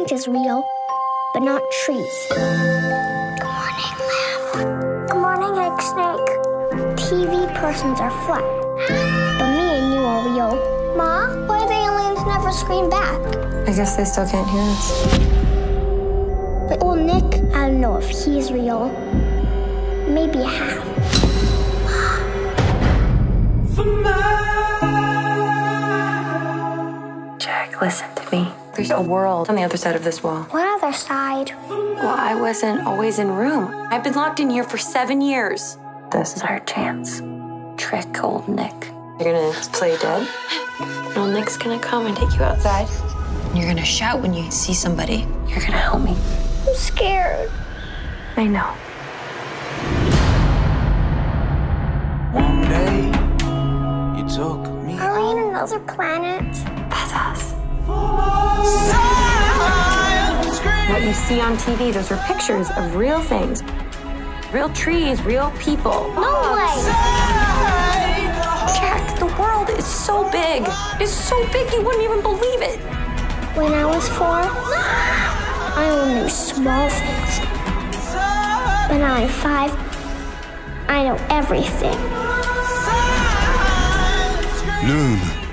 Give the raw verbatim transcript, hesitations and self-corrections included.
Earth is real, but not trees. Good morning, Lamb. Good morning, Egg Snake. T V persons are flat, but me and you are real. Ma, why do the aliens never scream back? I guess they still can't hear us. But old Nick, I don't know if he's real. Maybe half. Jack, listen to me. There's a world on the other side of this wall. What other side? Well, I wasn't always in room. I've been locked in here for seven years. This is our chance. Trick old Nick. You're gonna play dead? Old Nick's gonna come and take you outside. And you're gonna shout when you see somebody. You're gonna help me. I'm scared. I know. One day, you took me. Are we in another planet? That's us. What you see on T V, those are pictures of real things. Real trees, real people. No way! Jack, the world is so big. It's so big you wouldn't even believe it. When I was four, I only knew small things. But now I'm five, I know everything. Luna.